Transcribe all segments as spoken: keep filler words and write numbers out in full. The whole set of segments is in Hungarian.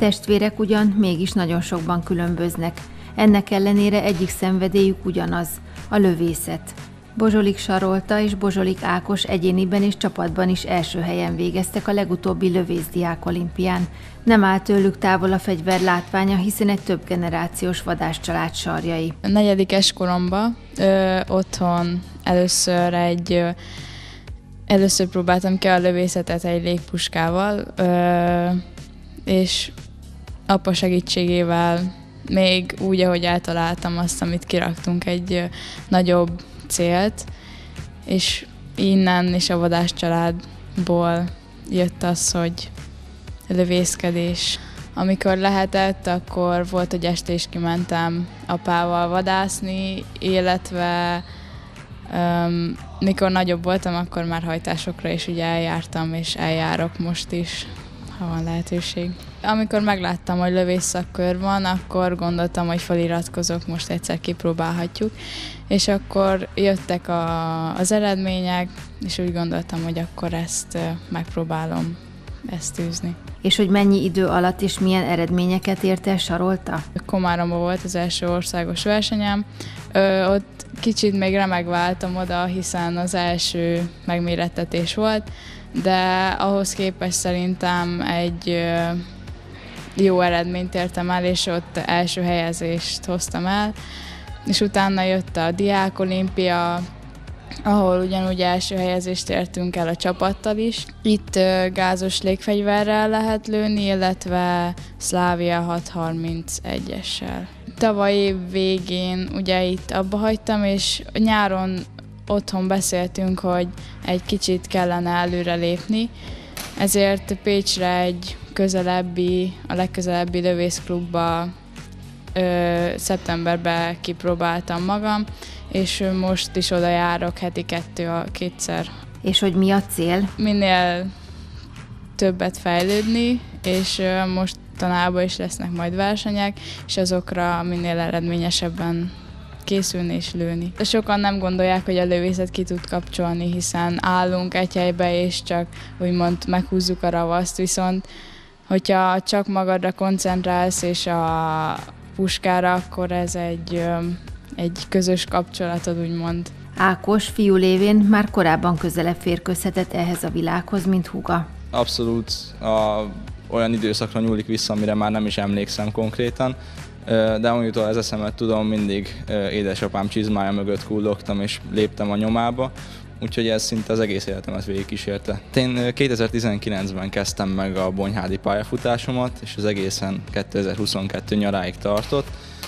testvérek ugyan mégis nagyon sokban különböznek. Ennek ellenére egyik szenvedélyük ugyanaz, a lövészet. Bozsolik Sarolta és Bozsolik Ákos egyéniben és csapatban is első helyen végeztek a legutóbbi lövészdiák olimpián. Nem áll tőlük távol a fegyver látványa, hiszen egy több generációs vadászcsalád sarjai. A negyedikes koromban ö, otthon először egy ö, először próbáltam ki a lövészetet egy légpuskával, ö, és apa segítségével még úgy, ahogy eltaláltam azt, amit kiraktunk, egy ö, nagyobb célt, és innen és a vadászcsaládból jött az, hogy lövészkedés. Amikor lehetett, akkor volt, hogy este is kimentem apával vadászni, illetve um, mikor nagyobb voltam, akkor már hajtásokra is ugye eljártam, és eljárok most is, ha van lehetőség. Amikor megláttam, hogy lövészszakkör van, akkor gondoltam, hogy feliratkozok, most egyszer kipróbálhatjuk. És akkor jöttek a, az eredmények, és úgy gondoltam, hogy akkor ezt megpróbálom ezt űzni. És hogy mennyi idő alatt és milyen eredményeket ért el Sarolta? Komáromban volt az első országos versenyem. Ö, ott kicsit még remegve álltam oda, hiszen az első megmérettetés volt, de ahhoz képest szerintem egy ö, jó eredményt értem el, és ott első helyezést hoztam el. És utána jött a Diák Olimpia, ahol ugyanúgy első helyezést értünk el a csapattal is. Itt uh, gázos légfegyverrel lehet lőni, illetve Szlávia hatszázharmincegyessel. Tavaly év végén ugye itt abba hagytam, és nyáron otthon beszéltünk, hogy egy kicsit kellene előrelépni, ezért Pécsre egy közelebbi, a legközelebbi lövészklubba Ö, szeptemberben kipróbáltam magam, és most is oda járok heti kettő, a kétszer. És hogy mi a cél? Minél többet fejlődni, és mostanában is lesznek majd versenyek, és azokra minél eredményesebben készülni és lőni. Sokan nem gondolják, hogy a lövészet ki tud kapcsolni, hiszen állunk egy helybe, és csak úgymond meghúzzuk a ravaszt, viszont hogyha csak magadra koncentrálsz, és a puskára, akkor ez egy, egy közös kapcsolatod, úgymond. Ákos fiú lévén már korábban közelebb férkőzhetett ehhez a világhoz, mint húga. Abszolút a, olyan időszakra nyúlik vissza, amire már nem is emlékszem konkrétan, de amitől ez eszemet tudom, mindig édesapám csizmája mögött kullogtam és léptem a nyomába, úgyhogy ez szinte az egész életemet végigkísérte. Én kétezer-tizenkilencben kezdtem meg a bonyhádi pályafutásomat, és az egészen kétezer-huszonkettő nyaráig tartott.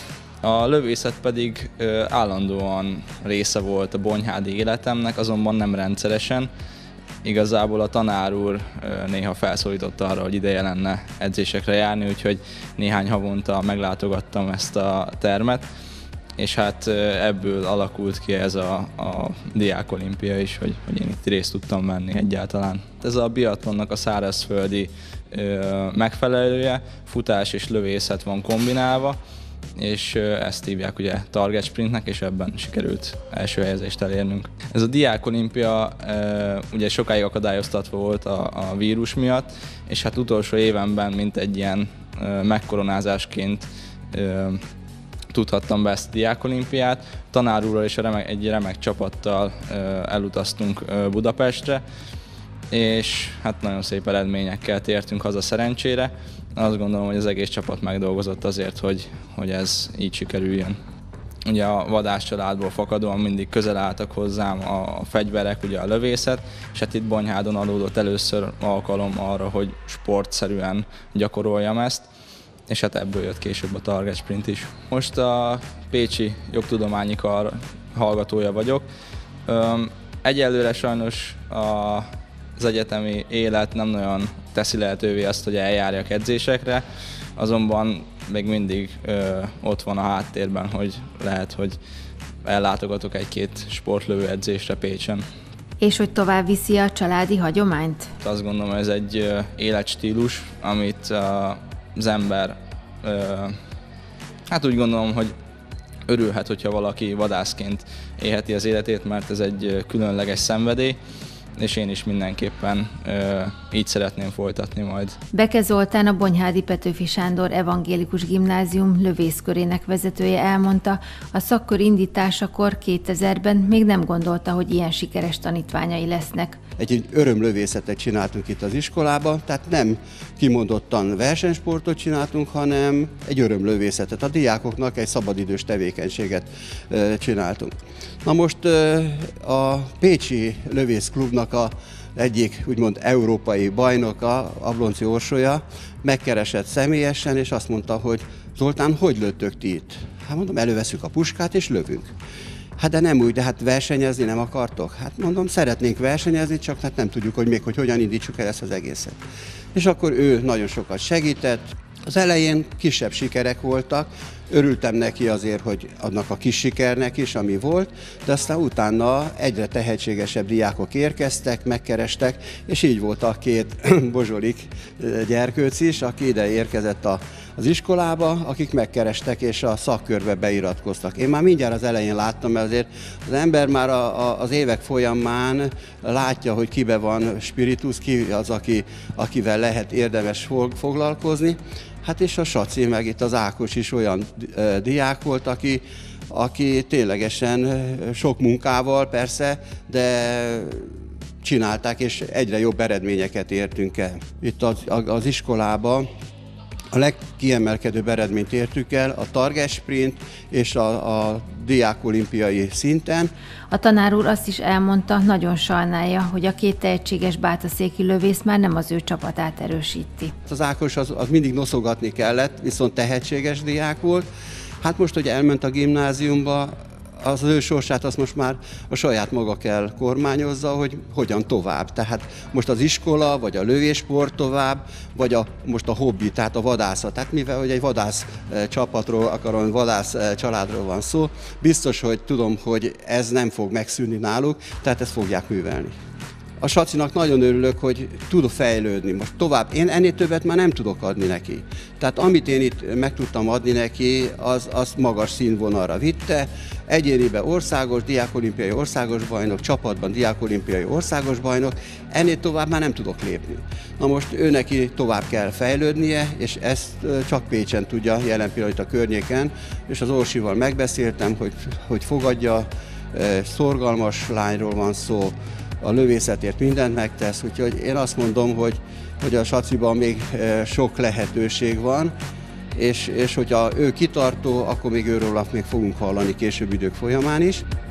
A lövészet pedig állandóan része volt a bonyhádi életemnek, azonban nem rendszeresen. Igazából a tanár úr néha felszólította arra, hogy ideje lenne edzésekre járni, úgyhogy néhány havonta meglátogattam ezt a termet. És hát ebből alakult ki ez a, a Diák Olimpia is, hogy, hogy én itt részt tudtam venni egyáltalán. Ez a biatlonnak a szárazföldi ö, megfelelője, futás és lövészet van kombinálva, és ö, ezt hívják ugye target sprintnek, és ebben sikerült első helyezést elérnünk. Ez a Diák Olimpia ö, ugye sokáig akadályoztatva volt a, a vírus miatt, és hát utolsó évenben mint egy ilyen ö, megkoronázásként ö, tudhattam be ezt a Diák Olimpiát. Tanár úrral és a remek, egy remek csapattal elutaztunk Budapestre, és hát nagyon szép eredményekkel tértünk haza szerencsére. Azt gondolom, hogy az egész csapat megdolgozott azért, hogy, hogy ez így sikerüljön. Ugye a vadászcsaládból fakadóan mindig közel álltak hozzám a fegyverek, ugye a lövészet, és hát itt Bonyhádon adódott először alkalom arra, hogy sportszerűen gyakoroljam ezt, és hát ebből jött később a target sprint is. Most a Pécsi Jogtudományi Kar hallgatója vagyok. Egyelőre sajnos az egyetemi élet nem nagyon teszi lehetővé azt, hogy eljárjak edzésekre, azonban még mindig ott van a háttérben, hogy lehet, hogy ellátogatok egy-két sportlövő edzésre Pécsen. És hogy tovább viszi a családi hagyományt? Azt gondolom, hogy ez egy életstílus, amit az ember, hát úgy gondolom, hogy örülhet, hogyha valaki vadászként élheti az életét, mert ez egy különleges szenvedély, és én is mindenképpen így szeretném folytatni majd. Beke Zoltán, a Bonyhádi Petőfi Sándor Evangélikus Gimnázium lövészkörének vezetője elmondta, a szakkör indításakor kétezerben még nem gondolta, hogy ilyen sikeres tanítványai lesznek. Egy, egy örömlövészetet csináltunk itt az iskolában, tehát nem kimondottan versenysportot csináltunk, hanem egy örömlövészetet. A diákoknak egy szabadidős tevékenységet e, csináltunk. Na most e, a Pécsi Lövészklubnak a egyik úgymond európai bajnoka, Ablonci Orsolya megkeresett személyesen, és azt mondta, hogy Zoltán, hogy lőttök ti itt? Hát mondom, előveszünk a puskát és lövünk. Hát de nem úgy, de hát versenyezni nem akartok? Hát mondom, szeretnénk versenyezni, csak hát nem tudjuk, hogy még hogy hogyan indítsuk el ezt az egészet. És akkor ő nagyon sokat segített. Az elején kisebb sikerek voltak, örültem neki azért, hogy annak a kis sikernek is, ami volt, de aztán utána egyre tehetségesebb diákok érkeztek, megkerestek, és így volt a két Bozsolik gyerkőc is, aki ide érkezett a, az iskolába, akik megkerestek és a szakkörbe beiratkoztak. Én már mindjárt az elején láttam, mert azért az ember már a, a, az évek folyamán látja, hogy kibe van spiritus, ki az, aki, akivel lehet érdemes foglalkozni. Hát és a Saci, meg itt az Ákos is olyan diák volt, aki, aki ténylegesen sok munkával persze, de csinálták, és egyre jobb eredményeket értünk el. Itt az, az iskolában a legkiemelkedőbb eredményt értük el a targes sprint és a, a diákolimpiai szinten. A tanár úr azt is elmondta, nagyon sajnálja, hogy a két tehetséges bátaszéki lövész már nem az ő csapatát erősíti. Az Ákos az, az mindig noszogatni kellett, viszont tehetséges diák volt. Hát most, hogy elment a gimnáziumba, az ő sorsát azt most már a saját maga kell kormányozza, hogy hogyan tovább. Tehát most az iskola, vagy a lövésport tovább, vagy a, most a hobbi, tehát a vadászat. Tehát mivel hogy egy vadász csapatról, akarom, vadász családról van szó, biztos, hogy tudom, hogy ez nem fog megszűnni náluk, tehát ezt fogják művelni. A Sacinak nagyon örülök, hogy tud fejlődni. Most tovább, én ennél többet már nem tudok adni neki. Tehát amit én itt meg tudtam adni neki, az, az magas színvonalra vitte. Egyéniben országos, diákolimpiai országos bajnok, csapatban diákolimpiai országos bajnok, ennél tovább már nem tudok lépni. Na most ő neki tovább kell fejlődnie, és ezt csak Pécsen tudja jelen pillanat a környéken, és az Orsival megbeszéltem, hogy, hogy fogadja, szorgalmas lányról van szó, a lövészetért mindent megtesz, úgyhogy én azt mondom, hogy, hogy a Saciban még sok lehetőség van, és, és hogyha ő kitartó, akkor még őről még fogunk hallani később idők folyamán is.